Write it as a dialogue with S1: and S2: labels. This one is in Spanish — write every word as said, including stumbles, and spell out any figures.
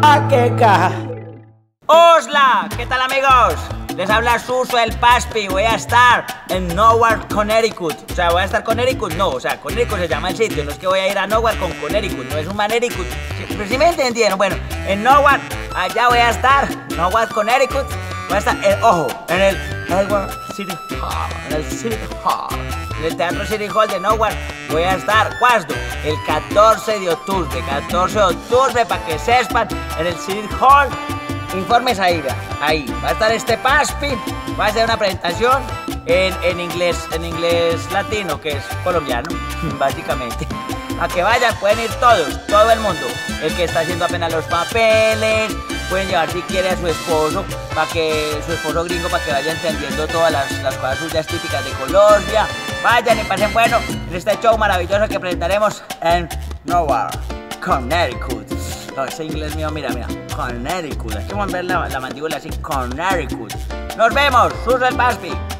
S1: jaqueca.
S2: ¡Hosla! ¿Qué tal, amigos? Les habla Suso el Paspi. Voy a estar en Newark, Connecticut. O sea, voy a estar Connecticut, no, o sea, Connecticut se llama el sitio. No es que voy a ir a Newark con Connecticut, no es un Manericut. Pero sí me entendieron. Bueno, en Newark, allá voy a estar. Newark, Connecticut. Voy a estar, en, ojo, en el Newark City Hall. En el City Hall. En el Teatro City Hall de Newark. Voy a estar, ¿cuándo? El catorce de octubre. catorce de octubre, para que sepan, en el City Hall. Informes ahí, vea, ahí. Va a estar este Paspi. Va a hacer una presentación en, en inglés, en inglés latino, que es colombiano, básicamente. A que vayan, pueden ir todos, todo el mundo. El que está haciendo apenas los papeles. Pueden llevar si quiere a su esposo, para que su esposo gringo, para que vaya entendiendo todas las, las cosas suyas típicas de Colombia. Vayan y pasen bueno en este show maravilloso que presentaremos en Newark, Connecticut. No, ese inglés mío, mira, mira, Connecticut. Hay que mover la, la mandíbula así, Connecticut. Nos vemos, Suso el Paspi.